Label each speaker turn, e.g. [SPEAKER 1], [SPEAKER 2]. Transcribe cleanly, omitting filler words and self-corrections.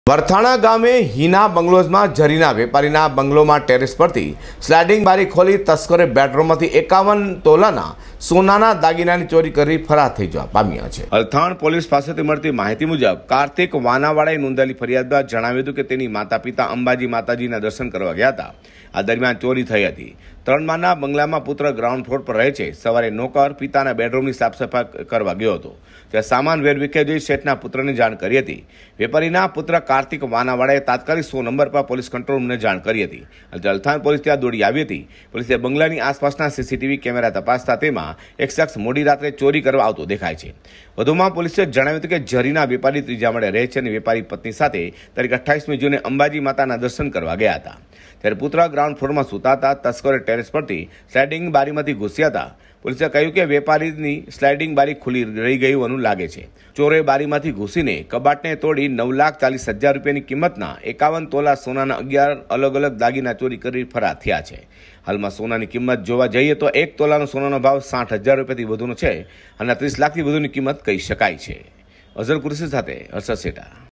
[SPEAKER 1] વરથાણા ગામે હીના બંગલોઝમાં ઝરીના વેપારીના બંગલોમાં ટેરેસ પરથી સ્લાઇડિંગ બારી ખોલી તસ્કરે બેડરૂમમાંથી 51 તોલાના સોનાના દાગીનાની ચોરી કરી ફરાર થઈ જવા પામ્યા છે। અલથાણ પોલીસ પાસેથી મળતી માહિતી મુજબ કાર્તિક વાનાવાળાએ નોંધાયેલી ફરિયાદમાં જણાવ્યું હતું કે તેની માતા પિતા અંબાજી માતાજીના દર્શન કરવા ગયા હતા। આ દરમિયાન ચોરી થઈ હતી। 3 માળના બંગલામાં પુત્ર ગ્રાઉન્ડ ફ્લોર પર રહે છે। સવારે નોકર પિતાના બેડરૂમની સાફ સફાઈ કરવા ગયો હતો, ત્યાં સામાન વેરવિખેર જોઈ શેઠના પુત્રને જાણ કરી હતી। વેપારીના પુત્ર કાર્તિક વાનાવાળાએ તાત્કાલિક 100 નંબર પર પોલીસ કંટ્રોલ રૂમને જાણ કરી હતી। અલથાણ પોલીસ ત્યાં દોડી આવી હતી। પોલીસે બંગલાની આસપાસના સીસીટીવી કેમેરા તપાસતા તેમાં એક શખ્સ મોડી રાત્રે ચોરી કરવા આવતો દેખાય છે। વધુમાં પોલીસે જણાવ્યું હતું કે ઝરીના વેપારી ત્રીજા માળે રહે છે અને વેપારી પત્ની સાથે તારીખ 28મી જૂને અંબાજી માતાના દર્શન કરવા ગયા હતા, ત્યારે પુત્ર ગ્રાઉન્ડ ફ્લોરમાં સૂતા હતા। તસ્કરે ટેરેસ પરથી સ્લાઇડિંગ બારીમાંથી ઘૂસ્યા હતા। પોલીસે કહ્યું કે વેપારીની સ્લાઇડિંગ બારી ખુલ્લી રહી ગઈ હોવાનું લાગે છે। ચોરે બારીમાંથી ઘૂસીને કબાટને તોડી 9,40,000 રૂપિયાની કિંમતના 51 તોલા સોનાના 11 અલગ અલગ દાગીના ચોરી કરી ફરાર થયા છે। હાલમાં સોનાની કિંમત જોવા જઈએ તો 1 તોલાનો સોનાનો ભાવ 60,000 રૂપિયાથી વધુનો છે અને 30 લાખથી વધુની કિંમત કહી શકાય છે। અઝર કુરેશી સાથે હર્ષદ સેઠા।